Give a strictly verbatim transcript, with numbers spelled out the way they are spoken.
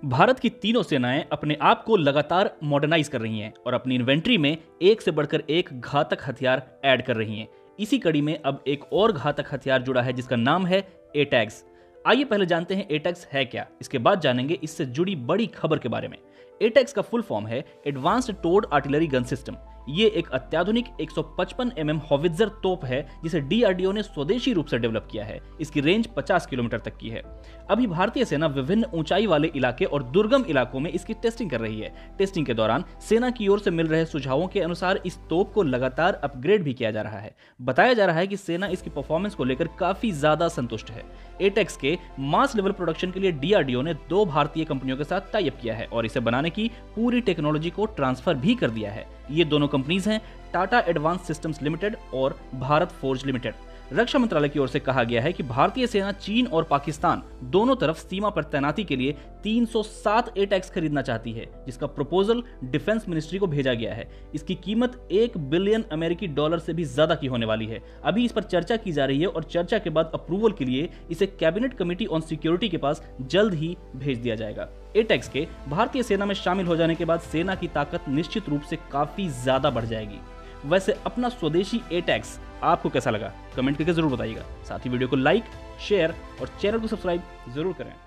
भारत की तीनों सेनाएं अपने आप को लगातार मॉडर्नाइज कर रही हैं और अपनी इन्वेंट्री में एक से बढ़कर एक घातक हथियार ऐड कर रही हैं। इसी कड़ी में अब एक और घातक हथियार जुड़ा है जिसका नाम है एटैक्स। आइए पहले जानते हैं एटैक्स है क्या, इसके बाद जानेंगे इससे जुड़ी बड़ी खबर के बारे में। एटैक्स का फुल फॉर्म है एडवांस्ड टोर्ड आर्टिलरी गन सिस्टम। ये एक अत्याधुनिक एक सौ पचपन एम एम हॉवित्जर तोप है जिसे डी आर डी ओ ने स्वदेशी रूप से डेवलप किया है। इसकी रेंज पचास किलोमीटर तक की है। अभी भारतीय सेना विभिन्न ऊंचाई वाले इलाके और दुर्गम इलाकों में इसकी टेस्टिंग कर रही है। टेस्टिंग के दौरान सेना की ओर से मिल रहे सुझावों के अनुसार इस तोप को लगातार अपग्रेड भी किया जा रहा है। बताया जा रहा है कि सेना इसकी परफॉर्मेंस को लेकर काफी ज्यादा संतुष्ट है। एटैक्स के मास लेवल प्रोडक्शन के लिए डी आर डी ओ ने दो भारतीय कंपनियों के साथ टाई अप किया है और इसे बनाने की पूरी टेक्नोलॉजी को ट्रांसफर भी कर दिया है। ये दोनों कंपनीज हैं टाटा एडवांस सिस्टम्स लिमिटेड और भारत फोर्ज लिमिटेड। रक्षा मंत्रालय की ओर से कहा गया है कि भारतीय सेना चीन और पाकिस्तान दोनों तरफ सीमा पर तैनाती के लिए तीन सौ सात एटैक्स खरीदना चाहती है, जिसका प्रपोजल डिफेंस मिनिस्ट्री को भेजा गया है। इसकी कीमत एक बिलियन अमेरिकी डॉलर से भी ज्यादा की होने वाली है। अभी इस पर चर्चा की जा रही है और चर्चा के बाद अप्रूवल के लिए इसे कैबिनेट कमेटी ऑन सिक्योरिटी के पास जल्द ही भेज दिया जाएगा। एटैक्स के भारतीय सेना में शामिल हो जाने के बाद सेना की ताकत निश्चित रूप से काफी ज्यादा बढ़ जाएगी। वैसे अपना स्वदेशी एटैक्स आपको कैसा लगा, कमेंट करके जरूर बताइएगा। साथ ही वीडियो को लाइक, शेयर और चैनल को सब्सक्राइब जरूर करें।